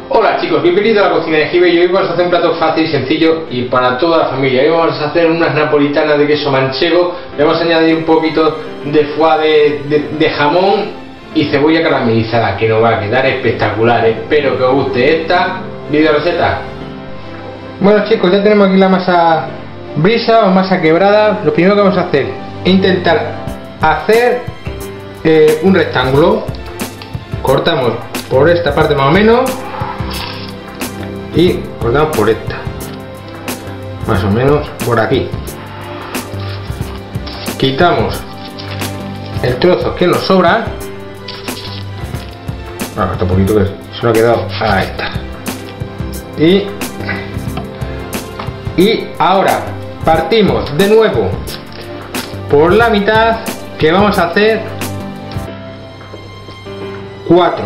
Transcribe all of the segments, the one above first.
Hola chicos, bienvenidos a la cocina de Jive y hoy vamos a hacer un plato fácil, sencillo y para toda la familia. Hoy vamos a hacer unas napolitanas de queso manchego, le vamos a añadir un poquito de foie de jamón y cebolla caramelizada, que nos va a quedar espectacular. Espero que os guste esta video receta. Bueno chicos, ya tenemos aquí la masa brisa o masa quebrada. Lo primero que vamos a hacer es intentar hacer un rectángulo. Cortamos por esta parte más o menos y cortamos por esta, más o menos por aquí. Quitamos el trozo que nos sobra. Hasta un poquito que se nos ha quedado. Ahí está. Y ahora partimos de nuevo por la mitad, que vamos a hacer 4.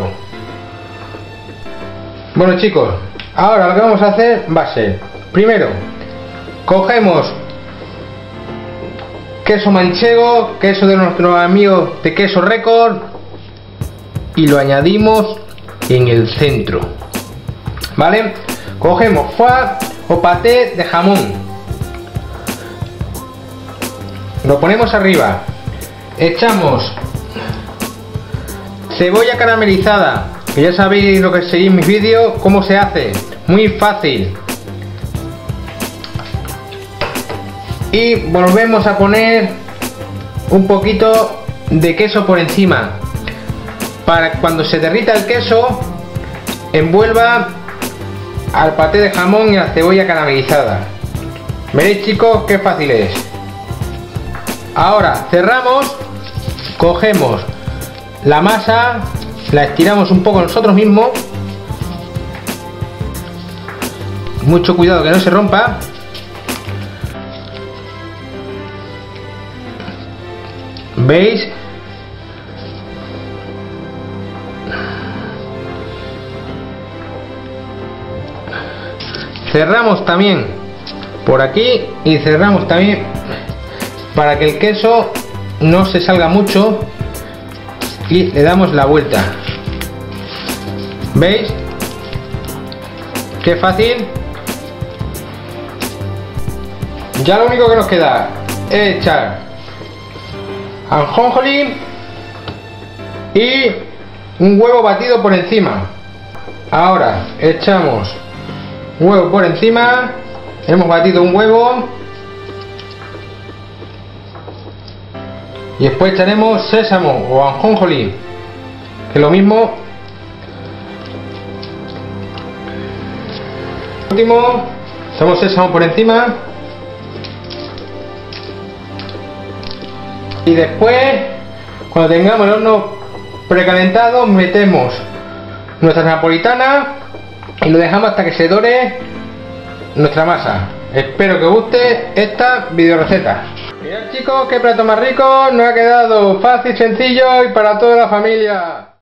Bueno chicos, ahora lo que vamos a hacer va a ser, primero cogemos queso manchego, queso de nuestros amigos de Queso Record, y lo añadimos en el centro, ¿vale? Cogemos foie o paté de jamón, lo ponemos arriba, echamos cebolla caramelizada, que ya sabéis lo que seguís mis vídeos, cómo se hace, muy fácil. Y volvemos a poner un poquito de queso por encima, para que cuando se derrita el queso envuelva al paté de jamón y a la cebolla caramelizada. Veréis chicos qué fácil es. Ahora cerramos, cogemos la masa, la estiramos un poco nosotros mismos, mucho cuidado que no se rompa. ¿Veis? Cerramos también por aquí y cerramos también para que el queso no se salga mucho, y le damos la vuelta. ¿Veis? Qué fácil. Ya lo único que nos queda es echar ajonjolí y un huevo batido por encima. Ahora echamos huevo por encima. Hemos batido un huevo y después echaremos sésamo o ajonjolí, que es lo mismo. Último, echamos sésamo por encima y después, cuando tengamos el horno precalentado, metemos nuestra napolitana y lo dejamos hasta que se dore nuestra masa. Espero que os guste esta video receta. Mirad chicos, qué plato más rico nos ha quedado, fácil, sencillo y para toda la familia.